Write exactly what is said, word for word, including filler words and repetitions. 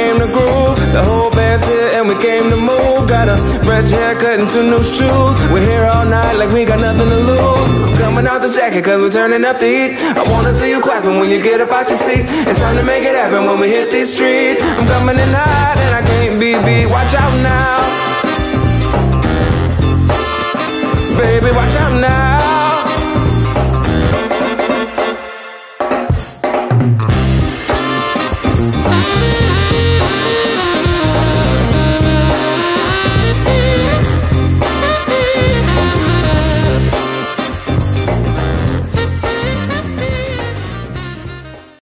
came to groove. The whole band's here and we came to move. Got a fresh haircut and two new shoes. We're here all night like we got nothing to lose. Coming out the jacket cause we're turning up the heat. I wanna see you clapping when you get up out your seat. It's time to make it happen when we hit these streets. I'm coming in hot and I can't be beat. Watch out now.